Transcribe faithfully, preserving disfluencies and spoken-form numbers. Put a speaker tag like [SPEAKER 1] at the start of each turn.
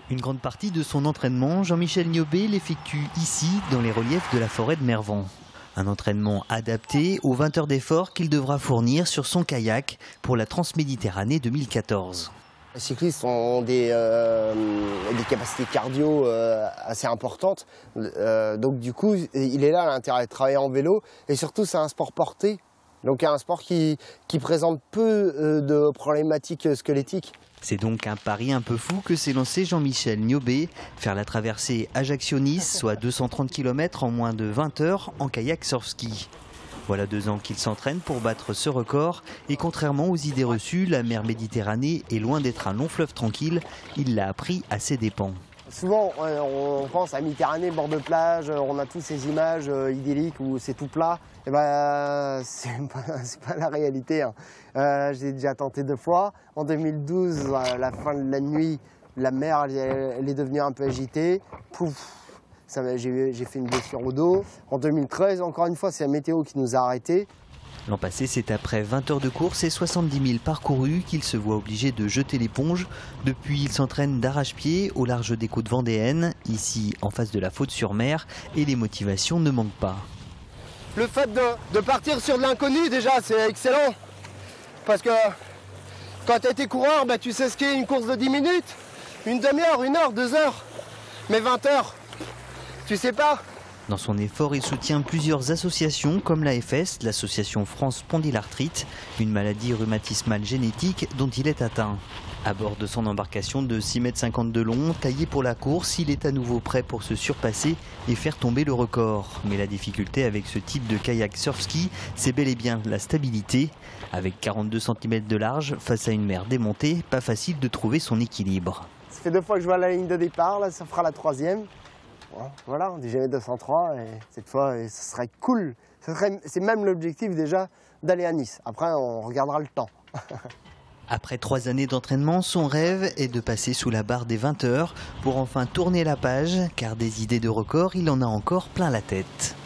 [SPEAKER 1] Une grande partie de son entraînement, Jean-Michel Niobé l'effectue ici, dans les reliefs de la forêt de Mervan. Un entraînement adapté aux vingt heures d'effort qu'il devra fournir sur son kayak pour la Transméditerranée deux mille quatorze.
[SPEAKER 2] Les cyclistes ont des, euh, des capacités cardio euh, assez importantes, euh, donc du coup il est là l'intérêt de travailler en vélo, et surtout c'est un sport porté, donc un sport qui, qui présente peu euh, de problématiques squelettiques.
[SPEAKER 1] C'est donc un pari un peu fou que s'est lancé Jean-Michel Niobé, faire la traversée Ajaccio-Nice, soit deux cent trente kilomètres en moins de vingt heures en kayak surf-ski. Voilà deux ans qu'il s'entraîne pour battre ce record et contrairement aux idées reçues, la mer Méditerranée est loin d'être un long fleuve tranquille, il l'a appris à ses dépens.
[SPEAKER 2] Souvent on pense à Méditerranée, bord de plage, on a tous ces images idylliques où c'est tout plat. Et ben, c'est pas, c'est pas la réalité. Hein. Euh, j'ai déjà tenté deux fois. En deux mille douze, à la fin de la nuit, la mer elle, elle est devenue un peu agitée. Pouf, j'ai fait une blessure au dos. En deux mille treize, encore une fois, c'est la météo qui nous a arrêtés.
[SPEAKER 1] L'an passé, c'est après vingt heures de course et soixante-dix mille parcourus qu'il se voit obligé de jeter l'éponge. Depuis, il s'entraîne d'arrache-pied au large des côtes vendéennes, ici en face de la Faute-sur-Mer, et les motivations ne manquent pas.
[SPEAKER 2] Le fait de, de partir sur de l'inconnu, déjà, c'est excellent. Parce que quand tu étais coureur, bah, tu sais ce qu'est une course de dix minutes, une demi-heure, une heure, deux heures. Mais vingt heures, tu sais pas.
[SPEAKER 1] Dans son effort, il soutient plusieurs associations comme l'A F S, l'association France Spondylarthrite, une maladie rhumatismale génétique dont il est atteint. À bord de son embarcation de six mètres cinquante de long, taillée pour la course, il est à nouveau prêt pour se surpasser et faire tomber le record. Mais la difficulté avec ce type de kayak surf-ski, c'est bel et bien la stabilité. Avec quarante-deux centimètres de large, face à une mer démontée, pas facile de trouver son équilibre.
[SPEAKER 2] Ça fait deux fois que je vois la ligne de départ, là, ça fera la troisième. Voilà, on dit jamais deux cent trois et cette fois, ce serait cool. C'est même l'objectif déjà d'aller à Nice. Après, on regardera le temps.
[SPEAKER 1] Après trois années d'entraînement, son rêve est de passer sous la barre des vingt heures pour enfin tourner la page, car des idées de record, il en a encore plein la tête.